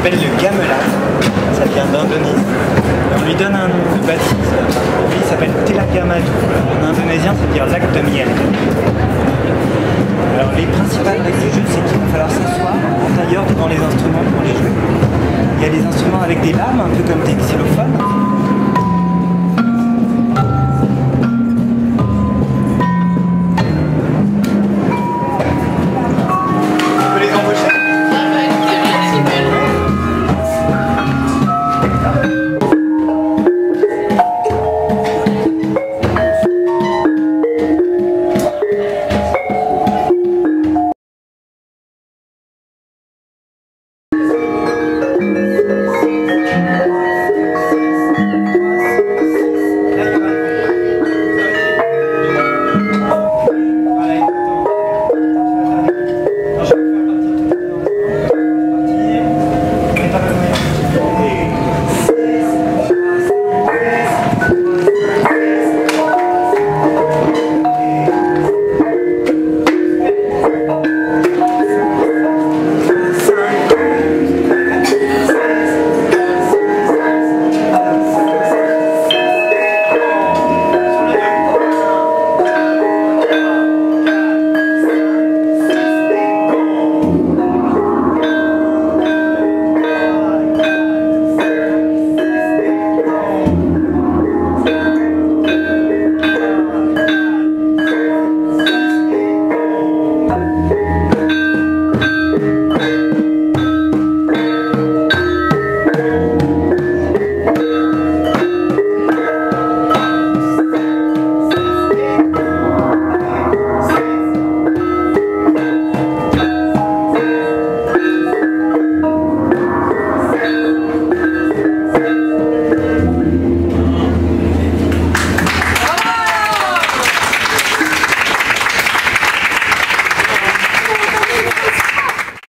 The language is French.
s'appelle le gamelan, ça vient d'Indonésie. Et on lui donne un nom de baptême. Lui, il s'appelle Telagamadu. En indonésien, ça veut dire lac de miel. Alors les principales règles du jeu, c'est qu'il va falloir s'asseoir en tailleur devant les instruments pour les jouer. Il y a des instruments avec des lames, un peu comme des xylophones.